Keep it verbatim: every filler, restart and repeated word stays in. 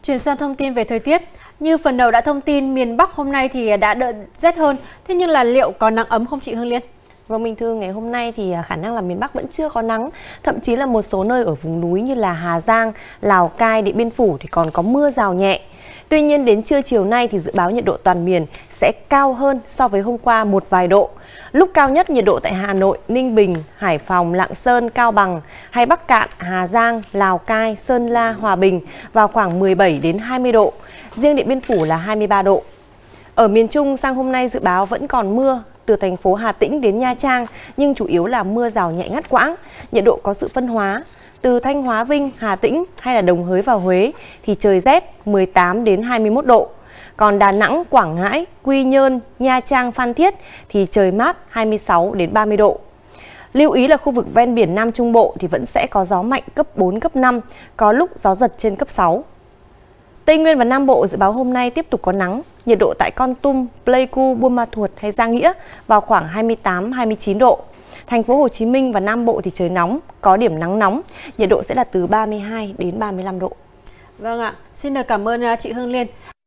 Chuyển sang thông tin về thời tiết. Như phần đầu đã thông tin, miền Bắc hôm nay thì đã đỡ rét hơn. Thế nhưng là liệu có nắng ấm không chị Hương Liên? Vâng, bình thường ngày hôm nay thì khả năng là miền Bắc vẫn chưa có nắng. Thậm chí là một số nơi ở vùng núi như là Hà Giang, Lào Cai, Điện Biên Phủ thì còn có mưa rào nhẹ. Tuy nhiên đến trưa chiều nay thì dự báo nhiệt độ toàn miền sẽ cao hơn so với hôm qua một vài độ. Lúc cao nhất nhiệt độ tại Hà Nội, Ninh Bình, Hải Phòng, Lạng Sơn, Cao Bằng hay Bắc Kạn, Hà Giang, Lào Cai, Sơn La, Hòa Bình vào khoảng mười bảy đến hai mươi độ. Riêng Điện Biên Phủ là hai mươi ba độ. Ở miền Trung sang hôm nay dự báo vẫn còn mưa từ thành phố Hà Tĩnh đến Nha Trang, nhưng chủ yếu là mưa rào nhẹ ngắt quãng, nhiệt độ có sự phân hóa. Từ Thanh Hóa, Vinh, Hà Tĩnh hay là Đồng Hới vào Huế thì trời rét mười tám đến hai mươi mốt độ. Còn Đà Nẵng, Quảng Ngãi, Quy Nhơn, Nha Trang, Phan Thiết thì trời mát hai mươi sáu đến ba mươi độ. Lưu ý là khu vực ven biển Nam Trung Bộ thì vẫn sẽ có gió mạnh cấp bốn, cấp năm, có lúc gió giật trên cấp sáu. Tây Nguyên và Nam Bộ dự báo hôm nay tiếp tục có nắng, nhiệt độ tại Kon Tum, Pleiku, Buôn Ma Thuột hay Gia Nghĩa vào khoảng hai mươi tám đến hai mươi chín độ. Thành phố Hồ Chí Minh và Nam Bộ thì trời nóng, có điểm nắng nóng, nhiệt độ sẽ là từ ba mươi hai đến ba mươi lăm độ. Vâng ạ, xin được cảm ơn chị Hương Liên.